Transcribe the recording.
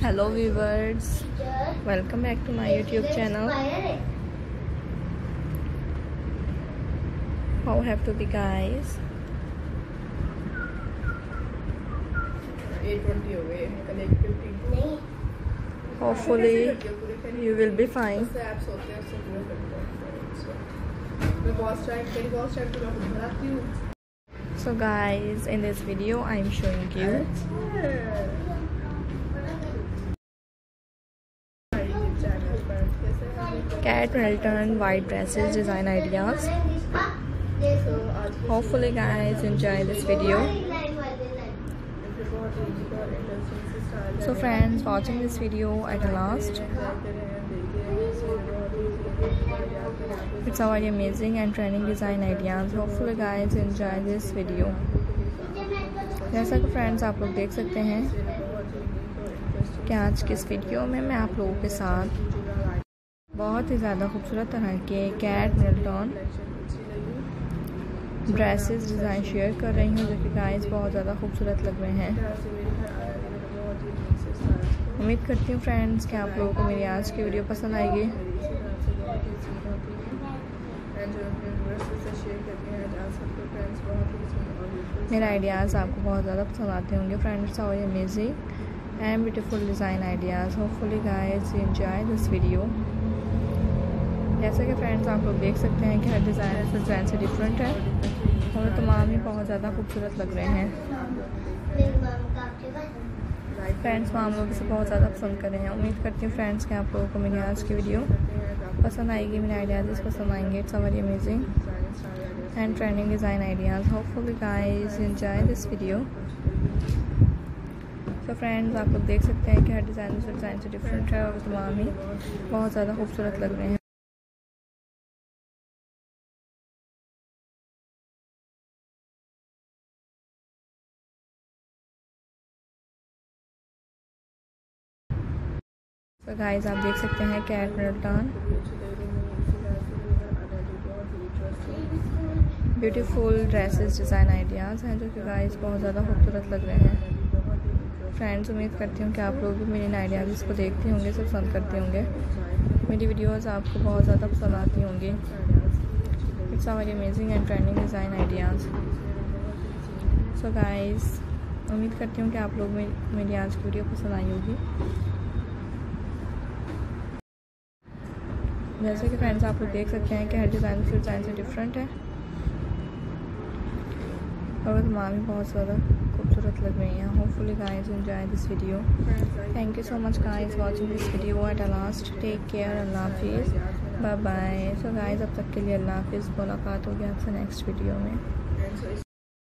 Hello viewers, welcome back to my YouTube channel. How have to be guys? 8:20 हो गए, कल 8:50. Hopefully you will be fine. Apps होते हैं उससे पूरा करते हैं. मैं बहुत टाइम तो मैं खुद बनाती हूँ. So guys, in this video I am showing you Katemidlton white dresses design ideas. Hopefully guys enjoy this video. So friends, watching this video at last. It's a very amazing and trending design ideas. Hopefully guys enjoy this video. जैसा कि friends आप लोग देख सकते हैं कि आज की इस वीडियो में मैं आप लोगों के साथ बहुत ही ज़्यादा खूबसूरत तरह के कैटमिडल्टन ड्रेसेस डिज़ाइन शेयर कर रही हूँ, जो कि गाइस बहुत ज़्यादा खूबसूरत लग रहे हैं। उम्मीद करती हूँ फ्रेंड्स कि आप लोगों को मेरी आज की वीडियो पसंद आएगी। मेरे आइडियाज़ आपको बहुत ज़्यादा पसंद आते होंगे फ्रेंड्स। और amazing and beautiful design ideas. Hopefully guys enjoy this video. जैसा कि फ्रेंड्स आप लोग देख सकते हैं कि हर डिज़ाइन से डिफरेंट है और तमाम ही बहुत ज़्यादा खूबसूरत लग रहे हैं। फ्रेंड्स मैं आप लोग इसे बहुत ज़्यादा पसंद कर रहे हैं। उम्मीद करती हूँ फ्रेंड्स कि आप लोगों को मेरी आज की वीडियो पसंद आएगी, मेरे आइडियाज़ पसंद आएंगे। It's a very amazing and trending design ideas. Hopefully guys enjoy this video. तो फ्रेंड्स आप लोग देख सकते हैं कि हर डिज़ाइन से डिफरेंट है और तमाम ही बहुत ज़्यादा खूबसूरत लग रहे हैं। तो गाइस आप देख सकते हैं Kate Middleton beautiful dresses design ideas हैं, जो कि गाइस बहुत ज़्यादा खूबसूरत लग रहे हैं। फ्रेंड्स उम्मीद करती हूँ कि आप लोग भी मेरे इन आइडियाज़ को देखते होंगे, सब पसंद करते होंगे। मेरी वीडियोज़ आपको बहुत ज़्यादा पसंद आती होंगी। It's a very amazing and trending design ideas. So guys उम्मीद करती हूँ कि आप लोग मेरी आज की वीडियो पसंद आई होगी। जैसे कि फ्रेंड्स आप लोग देख सकते हैं कि हर डिज़ाइन से डिफरेंट है और तमाम ही बहुत ज़्यादा खूबसूरत लग रही हैं। Hopefully guys enjoy this video. Thank you so much guys watching this video at last. Take care, अल्लाह हाफिज़, बाय बाय। सो गाइस अब तक के लिए अल्लाह हाफिज़। मुलाकात होगी आपसे नेक्स्ट वीडियो में।